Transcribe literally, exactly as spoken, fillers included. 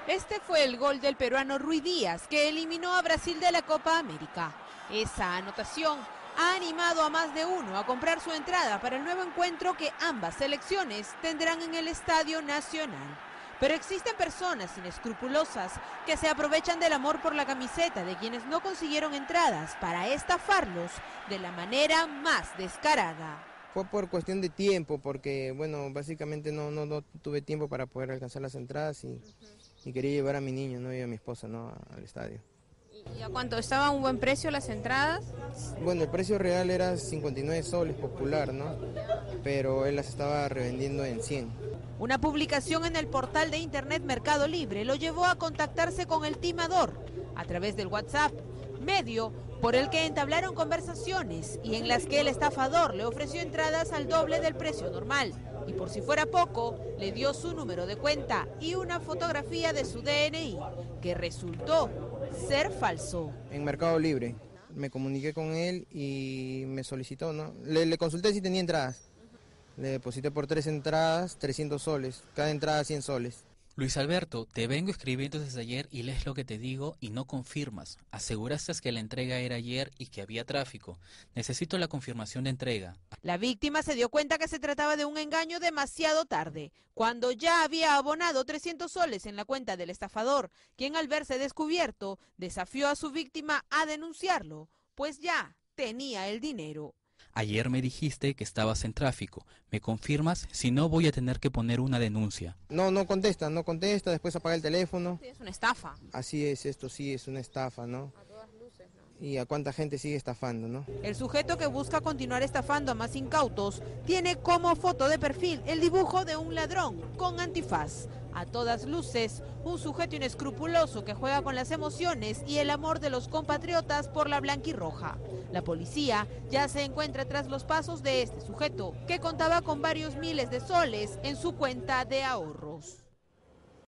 Este fue el gol del peruano Rui Díaz, que eliminó a Brasil de la Copa América. Esa anotación ha animado a más de uno a comprar su entrada para el nuevo encuentro que ambas selecciones tendrán en el Estadio Nacional. Pero existen personas inescrupulosas que se aprovechan del amor por la camiseta de quienes no consiguieron entradas para estafarlos de la manera más descarada. Fue por cuestión de tiempo, porque bueno, básicamente no, no, no tuve tiempo para poder alcanzar las entradas y, y quería llevar a mi niño, ¿no? Y a mi esposa, ¿no? Al estadio. ¿Y a cuánto? ¿Estaba a un buen precio las entradas? Bueno, el precio real era cincuenta y nueve soles popular, ¿no? Pero él las estaba revendiendo en cien. Una publicación en el portal de internet Mercado Libre lo llevó a contactarse con el timador a través del WhatsApp, medio por el que entablaron conversaciones y en las que el estafador le ofreció entradas al doble del precio normal. Y por si fuera poco, le dio su número de cuenta y una fotografía de su D N I, que resultó ser falso. En Mercado Libre me comuniqué con él y me solicitó, ¿no? Le, le consulté si tenía entradas. Le deposité por tres entradas, trescientos soles, cada entrada cien soles. Luis Alberto, te vengo escribiendo desde ayer y lees lo que te digo y no confirmas. Aseguraste que la entrega era ayer y que había tráfico. Necesito la confirmación de entrega. La víctima se dio cuenta que se trataba de un engaño demasiado tarde, cuando ya había abonado trescientos soles en la cuenta del estafador, quien al verse descubierto desafió a su víctima a denunciarlo, pues ya tenía el dinero. Ayer me dijiste que estabas en tráfico. ¿Me confirmas? Si no, voy a tener que poner una denuncia. No, no contesta, no contesta, después apaga el teléfono. Sí, es una estafa. Así es, esto sí es una estafa, ¿no? A todas luces, ¿no? Y a cuánta gente sigue estafando, ¿no? El sujeto que busca continuar estafando a más incautos tiene como foto de perfil el dibujo de un ladrón con antifaz. A todas luces, un sujeto inescrupuloso que juega con las emociones y el amor de los compatriotas por la blanquirroja. La policía ya se encuentra tras los pasos de este sujeto, que contaba con varios miles de soles en su cuenta de ahorros.